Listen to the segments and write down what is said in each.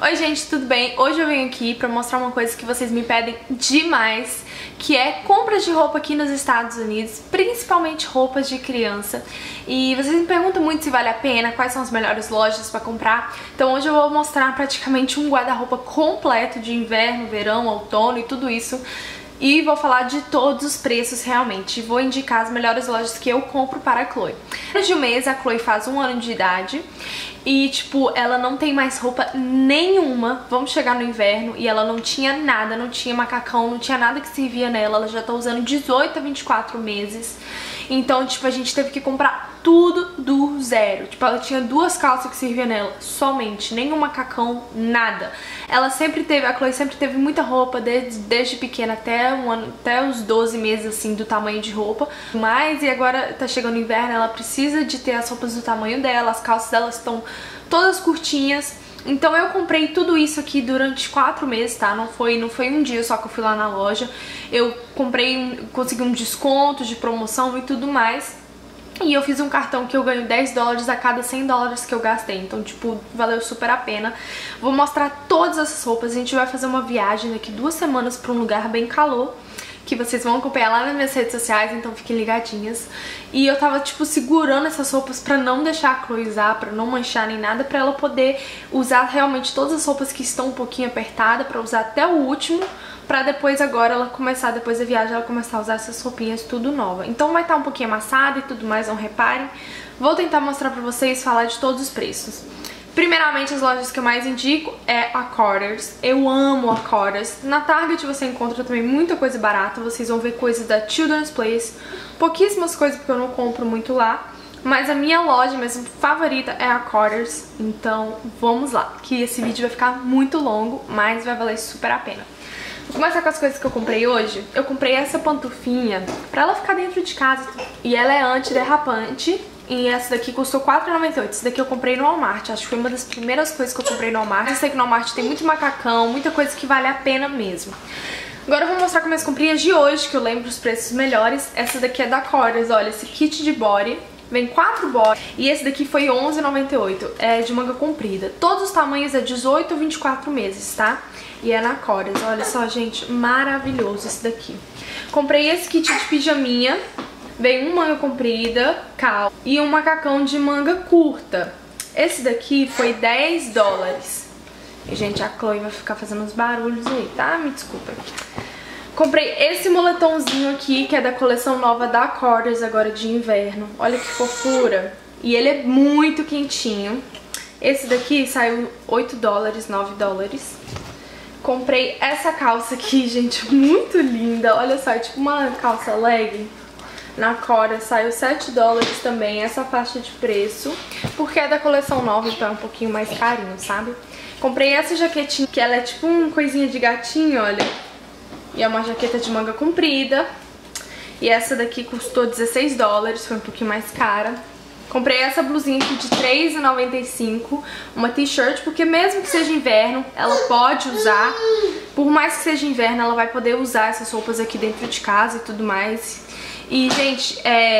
Oi gente, tudo bem? Hoje eu venho aqui pra mostrar uma coisa que vocês me pedem demais, que é compras de roupa aqui nos Estados Unidos, principalmente roupas de criança. E vocês me perguntam muito se vale a pena, quais são as melhores lojas pra comprar. Então hoje eu vou mostrar praticamente um guarda-roupa completo de inverno, verão, outono e tudo isso. E vou falar de todos os preços realmente. Vou indicar as melhores lojas que eu compro para a Chloe. Menos de um mês a Chloe faz 1 ano de idade. E tipo, ela não tem mais roupa nenhuma. Vamos chegar no inverno e ela não tinha nada, não tinha macacão, não tinha nada que servia nela. Ela já tá usando 18 a 24 meses. Então, tipo, a gente teve que comprar tudo do zero. Tipo, ela tinha 2 calças que serviam nela, somente, nenhum macacão, nada. Ela sempre teve, a Chloe sempre teve muita roupa, desde pequena até até os 12 meses, assim, do tamanho de roupa. Mas, e agora tá chegando o inverno, ela precisa de ter as roupas do tamanho dela, as calças dela estão todas curtinhas. Então eu comprei tudo isso aqui durante 4 meses, tá? Não foi um dia só que eu fui lá na loja. Eu comprei, consegui um desconto de promoção e tudo mais. E eu fiz um cartão que eu ganho 10 dólares a cada 100 dólares que eu gastei. Então, tipo, valeu super a pena. Vou mostrar todas essas roupas. A gente vai fazer uma viagem daqui 2 semanas pra um lugar bem calor, que vocês vão acompanhar lá nas minhas redes sociais, então fiquem ligadinhas. E eu tava, tipo, segurando essas roupas pra não deixar a Chloe usar, pra não manchar nem nada, pra ela poder usar realmente todas as roupas que estão um pouquinho apertadas, pra usar até o último, pra depois agora ela começar, depois da viagem, ela começar a usar essas roupinhas tudo nova. Então vai estar um pouquinho amassada e tudo mais, não reparem. Vou tentar mostrar pra vocês, falar de todos os preços. Primeiramente, as lojas que eu mais indico é a Carter's. Eu amo a Carter's. Na Target você encontra também muita coisa barata. Vocês vão ver coisas da Children's Place. Pouquíssimas coisas porque eu não compro muito lá. Mas a minha loja mesmo favorita é a Carter's. Então vamos lá, que esse vídeo vai ficar muito longo, mas vai valer super a pena. Vou começar com as coisas que eu comprei hoje. Eu comprei essa pantufinha pra ela ficar dentro de casa. E ela é antiderrapante. E essa daqui custou R$4,98. Essa daqui eu comprei no Walmart. Acho que foi uma das primeiras coisas que eu comprei no Walmart. Eu sei que no Walmart tem muito macacão, muita coisa que vale a pena mesmo. Agora eu vou mostrar com minhas comprinhas de hoje, que eu lembro os preços melhores. Essa daqui é da Carter's, olha, esse kit de body. Vem 4 body. E esse daqui foi R$11,98. É de manga comprida. Todos os tamanhos é 18 ou 24 meses, tá? E é na Carter's. Olha só, gente, maravilhoso esse daqui. Comprei esse kit de pijaminha. Vem uma manga comprida, cal, e um macacão de manga curta. Esse daqui foi 10 dólares. E, gente, a Chloe vai ficar fazendo uns barulhos aí, tá? Me desculpa. Comprei esse moletomzinho aqui, que é da coleção nova da Carter's agora de inverno. Olha que fofura. E ele é muito quentinho. Esse daqui saiu 8 dólares, 9 dólares. Comprei essa calça aqui, gente, muito linda. Olha só, é tipo uma calça legging. Na Cora saiu 7 dólares também, essa faixa de preço, porque é da coleção nova, então é um pouquinho mais carinho, sabe? Comprei essa jaquetinha, que ela é tipo uma coisinha de gatinho, olha. E é uma jaqueta de manga comprida. E essa daqui custou 16 dólares, foi um pouquinho mais cara. Comprei essa blusinha aqui de R$3,95, uma t-shirt, porque mesmo que seja inverno, ela pode usar. Por mais que seja inverno, ela vai poder usar essas roupas aqui dentro de casa e tudo mais. E, gente,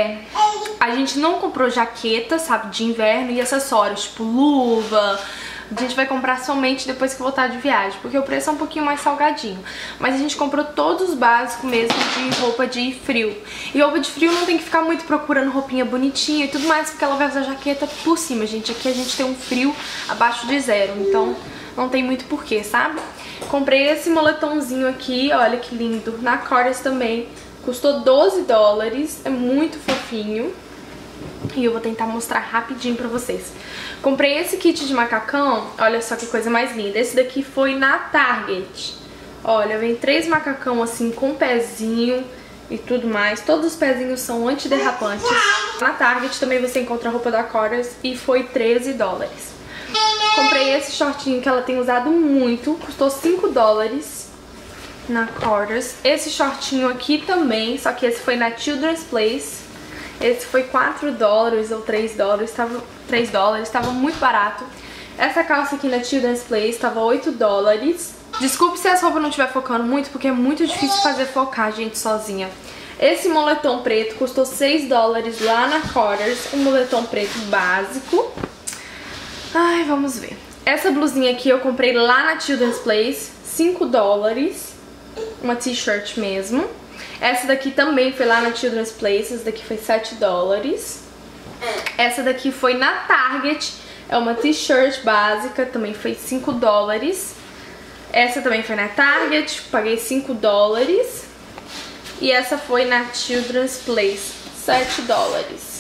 a gente não comprou jaqueta, sabe, de inverno e acessórios, tipo luva. A gente vai comprar somente depois que voltar de viagem, porque o preço é um pouquinho mais salgadinho. Mas a gente comprou todos os básicos mesmo de roupa de frio. E roupa de frio não tem que ficar muito procurando roupinha bonitinha e tudo mais, porque ela vai usar jaqueta por cima, gente. Aqui a gente tem um frio abaixo de 0, então não tem muito porquê, sabe? Comprei esse moletomzinho aqui, olha que lindo, na Carter's também. Custou 12 dólares, é muito fofinho. E eu vou tentar mostrar rapidinho pra vocês. Comprei esse kit de macacão, olha só que coisa mais linda. Esse daqui foi na Target. Olha, vem 3 macacão assim com pezinho e tudo mais. Todos os pezinhos são antiderrapantes. Na Target também você encontra a roupa da Carter's e foi 13 dólares. Comprei esse shortinho que ela tem usado muito, custou 5 dólares. Na Carter's. Esse shortinho aqui também, só que esse foi na Children's Place. Esse foi 4 dólares ou 3 dólares, tava muito barato. Essa calça aqui na Children's Place tava 8 dólares. Desculpe se essa roupa não estiver focando muito, porque é muito difícil fazer focar, gente, sozinha. Esse moletom preto custou 6 dólares lá na Carter's, um moletom preto básico. Ai, vamos ver. Essa blusinha aqui eu comprei lá na Children's Place, 5 dólares. Uma t-shirt mesmo. Essa daqui também foi lá na Children's Place, essa daqui foi 7 dólares. Essa daqui foi na Target, é uma t-shirt básica, também foi 5 dólares. Essa também foi na Target, paguei 5 dólares. E essa foi na Children's Place, 7 dólares.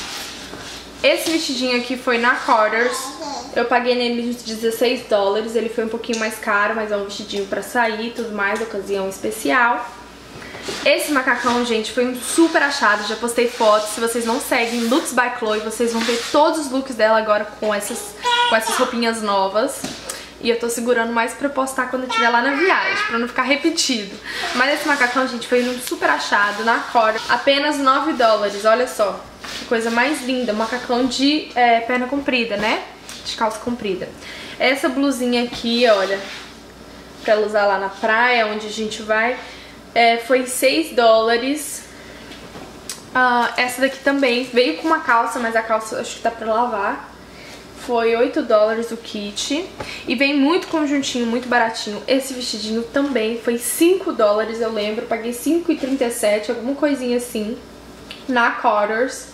Esse vestidinho aqui foi na Carter's, eu paguei nele uns 16 dólares, ele foi um pouquinho mais caro, mas é um vestidinho pra sair e tudo mais, ocasião especial. Esse macacão, gente, foi um super achado, já postei fotos. Se vocês não seguem Looks by Chloe, vocês vão ver todos os looks dela agora com essas roupinhas novas. E eu tô segurando mais pra postar quando eu estiver lá na viagem, pra não ficar repetido. Mas esse macacão, gente, foi um super achado na Carter, apenas 9 dólares, olha só. Que coisa mais linda, macacão de perna comprida, né? De calça comprida. Essa blusinha aqui, olha, pra ela usar lá na praia, onde a gente vai, foi 6 dólares. Essa daqui também veio com uma calça, mas a calça acho que dá pra lavar. Foi 8 dólares o kit. E vem muito conjuntinho, muito baratinho. Esse vestidinho também foi 5 dólares, eu lembro. Paguei 5,37, alguma coisinha assim, na Carter's.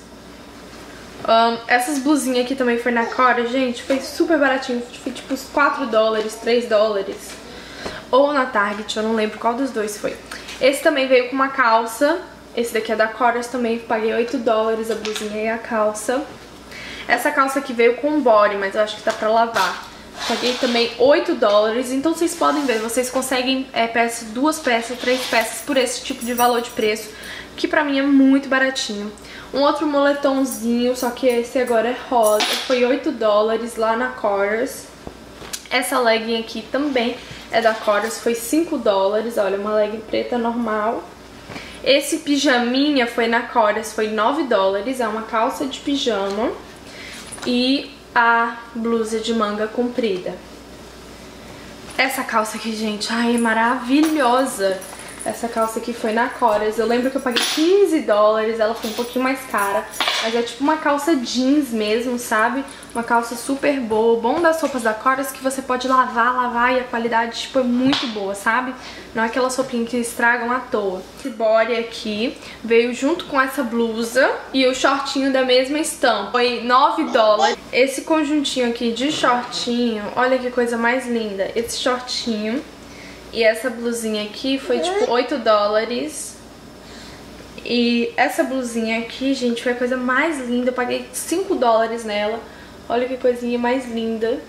Essas blusinhas aqui também foi na Carter's, gente. Foi super baratinho, foi tipo uns 4 dólares, 3 dólares. Ou na Target, eu não lembro qual dos dois foi. Esse também veio com uma calça. Esse daqui é da Carter's também, paguei 8 dólares a blusinha e a calça. Essa calça aqui veio com body, mas eu acho que tá pra lavar. Paguei também 8 dólares, então vocês podem ver, vocês conseguem duas peças, 3 peças por esse tipo de valor de preço, que pra mim é muito baratinho. Um outro moletomzinho, só que esse agora é rosa, foi 8 dólares lá na Carter's. Essa legging aqui também é da Carter's, foi 5 dólares, olha, uma legging preta normal. Esse pijaminha foi na Carter's, foi 9 dólares, é uma calça de pijama. E a blusa de manga comprida. Essa calça aqui, gente, ai, é maravilhosa. Essa calça aqui foi na Carter's. Eu lembro que eu paguei 15 dólares, ela foi um pouquinho mais cara. Mas é tipo uma calça jeans mesmo, sabe? Uma calça super boa. O bom das roupas da Carter's é que você pode lavar e a qualidade, tipo, é muito boa, sabe? Não é aquelas roupinhas que estragam à toa. Esse body aqui veio junto com essa blusa e o shortinho da mesma estampa. Foi 9 dólares. Esse conjuntinho aqui de shortinho, olha que coisa mais linda. Esse shortinho e essa blusinha aqui foi tipo 8 dólares. E essa blusinha aqui, gente, foi a coisa mais linda. Eu paguei 5 dólares nela. Olha que coisinha mais linda.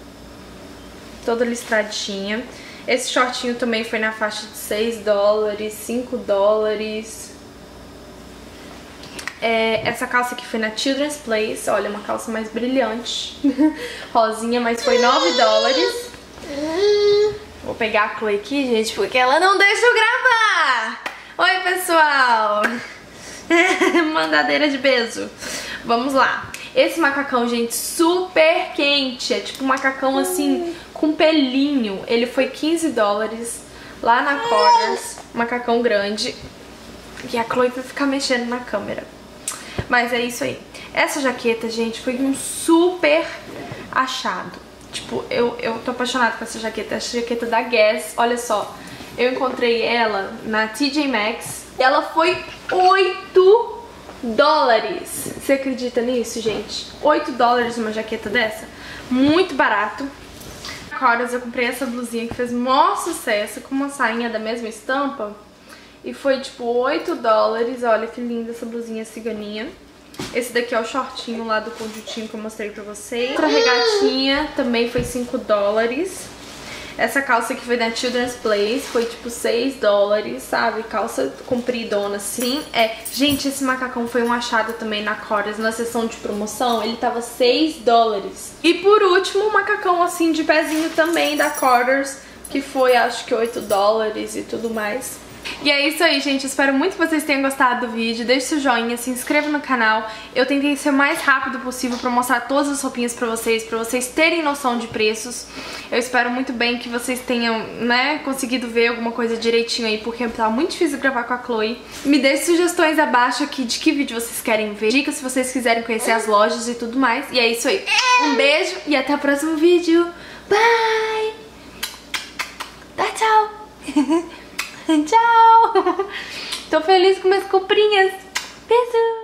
Toda listradinha. Esse shortinho também foi na faixa de 6 dólares, 5 dólares. Essa calça aqui foi na Children's Place. Olha, uma calça mais brilhante. Rosinha, mas foi 9 dólares. Vou pegar a Chloe aqui, gente, porque ela não deixa eu gravar. Oi, pessoal. Mandadeira de beijo. Vamos lá. Esse macacão, gente, super quente. É tipo um macacão assim, com pelinho. Ele foi 15 dólares lá na Carter's. Macacão grande. E a Chloe vai ficar mexendo na câmera. Mas é isso aí. Essa jaqueta, gente, foi um super achado. Tipo, eu tô apaixonada com essa jaqueta da Guess. Olha só, eu encontrei ela na TJ Maxx. Ela foi 8 dólares. Você acredita nisso, gente? 8 dólares uma jaqueta dessa? Muito barato. Na Carter's eu comprei essa blusinha que fez maior sucesso, com uma sainha da mesma estampa. E foi tipo 8 dólares. Olha que linda essa blusinha ciganinha. Esse daqui é o shortinho lá do conjuntinho que eu mostrei pra vocês. Outra regatinha também foi 5 dólares. Essa calça aqui foi da Children's Place, foi tipo 6 dólares, sabe? Calça compridona assim. Gente, esse macacão foi um achado também na Carter's, na seção de promoção. Ele tava 6 dólares. E por último, um macacão assim de pezinho também da Carter's, que foi acho que 8 dólares e tudo mais. E é isso aí, gente. Eu espero muito que vocês tenham gostado do vídeo. Deixe seu joinha, se inscreva no canal. Eu tentei ser o mais rápido possível pra mostrar todas as roupinhas pra vocês terem noção de preços. Eu espero muito bem que vocês tenham, né, conseguido ver alguma coisa direitinho aí, porque tá muito difícil gravar com a Chloe. Me deixe sugestões abaixo aqui de que vídeo vocês querem ver, dicas se vocês quiserem conhecer as lojas e tudo mais. E é isso aí. Um beijo e até o próximo vídeo. Bye! Dá tchau! Tchau! Tô feliz com minhas comprinhas. Beijo!